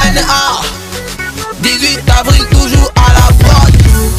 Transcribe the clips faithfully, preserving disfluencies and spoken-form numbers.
N A. dix-huit avril, toujours à la prod.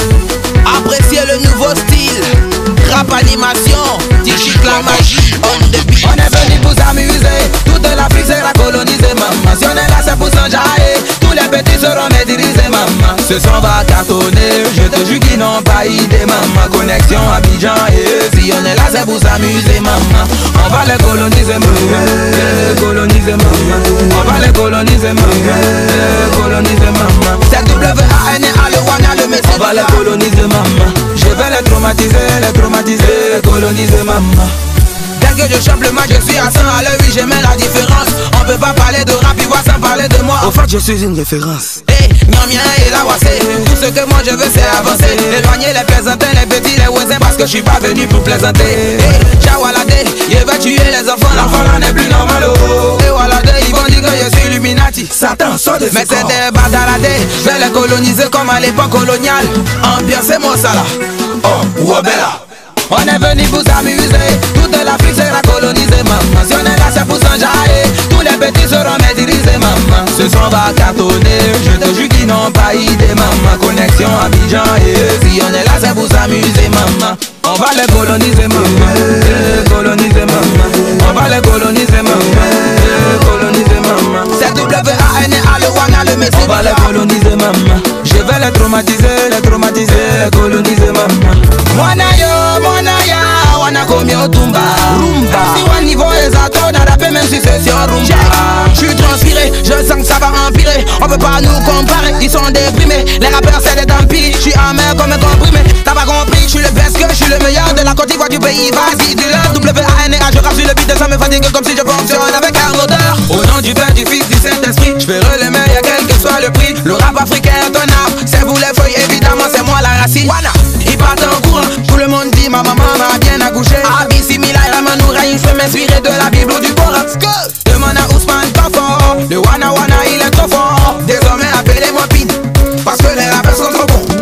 Appréciez le nouveau style. Rap animation, Tichik la magie, on the beat. On est venu pour s'amuser, toute l'Afrique sera colonisée, maman. Si on est là c'est pour s'enjailler, tous les petits seront maîtrisés, maman. Ce son va cartonner, je te jure qu'ils n'ont pas idée, maman. Connexion Abidjan et eux, si on est là c'est pour s'amuser, maman. On va les coloniser, maman, coloniser, maman. On va les coloniser, maman, coloniser, maman. C'est W A N A, le Wana, le Messi. On va les coloniser, maman. Je vais les traumatiser, les traumatiser, les coloniser, maman. Dès que je chope le match, je suis à cent à l'heure, oui, j'aimais la différence. On peut pas parler de rap, ivoire sans parler de moi. Au fait, je suis une référence. Eh, hey, Nyamien et la Wassé. Tout ce que moi je veux, c'est avancer. Éloigner les plaisantins, les petits, les voisins, parce que je suis pas venu pour plaisanter. Eh, hey, Jawalade, il va tuer les enfants, l'enfant là n'est plus normal. Oh, et Walade, ils vont dire que je suis Illuminati. Satan, sort de ce mais c'est corps. des badaladés, je vais les coloniser comme à l'époque coloniale. Ambiancez-moi ça là. Oh, Wabella. On est venu pour s'amuser, toute l'Afrique sera colonisée, maman. Si on est là c'est pour s'enjailler, tous les petits seront maîtrisés, maman. Ce son va cartonner, je te jure qu'ils n'ont pas idée, maman. Connexion Abidjan et eux, si on est là c'est pour s'amuser, maman. On va les coloniser, maman, coloniser, maman. On va les coloniser, maman, coloniser, maman. C'est W A N A, le Wana, le Messi. On va les coloniser, maman. Je vais les traumatiser, les traumatiser, les coloniser, maman. Wana yo, Wana ya, Wana komi otumba. Rumba. Si Wan niveau est à toi, n'a rappé même si c'est sur Rumba. Je suis transpiré, je sens que ça va empirer. On peut pas nous comparer, ils sont déprimés. Les rappeurs c'est des tant pis, je suis amer comme un comprimé. T'as pas compris, je suis le best que je suis le meilleur de la Côte d'Ivoire du pays. Vas-y, dis-le, W A N A, je rappe sur le beat de ça me fatigue comme si je fonctionne avec un odeur. Au nom du Père, du Fils, du Saint-Esprit, je ferai le meilleur quel que soit le prix. Le rap africain est un arbre, c'est vous les feuilles, évidemment c'est moi la racine. Wana, ils partent en courant, tout le monde dit ma maman m'a bien accouché. Abissi Mila et Ramanoura, je peux m'inspirer de la Bible ou du Coran. Demande à Ousmane Kafo, le Wana Wana il est trop fort. Désormais appelez-moi Pin, parce que les rappeurs sont trop bons.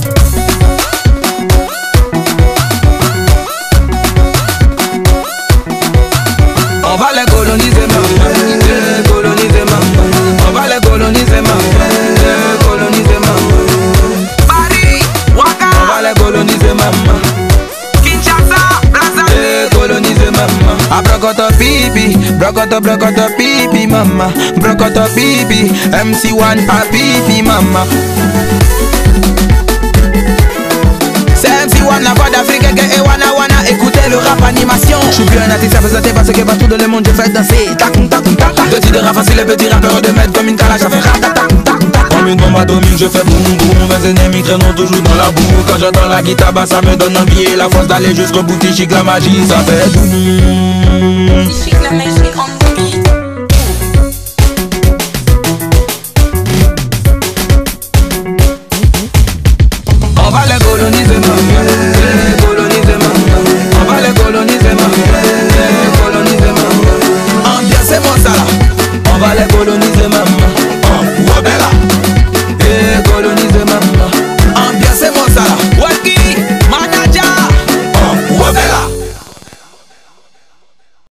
On va les coloniser, maman, coloniser, maman. On va les coloniser, maman, coloniser, maman. Paris, Ouaka, On va les coloniser, maman, Kinshasa, Brazzaville, coloniser, maman. Abrokoto pipi, brokoto brokoto pipi, maman. Brokoto pipi, M C one a pipi, maman. c'est M C one, la voix d'Afrique et Wana Wana, écoutez le rap animation. Je suis plus un artiste à présenter parce que partout dans le monde je fais danser. Tac tac tac tac. Petit de rap facile, les petits rappeurs de mettre comme une calage, ça fait rap tac tac tac tac. Comme une bombe atomique, je fais boum boum. Mes ennemis traînent toujours dans la boue. Quand j'entends la guitare basse, ça me donne envie et la force d'aller jusqu'au bout. Tichik la magie, ça fait boum. Tichik la magie, on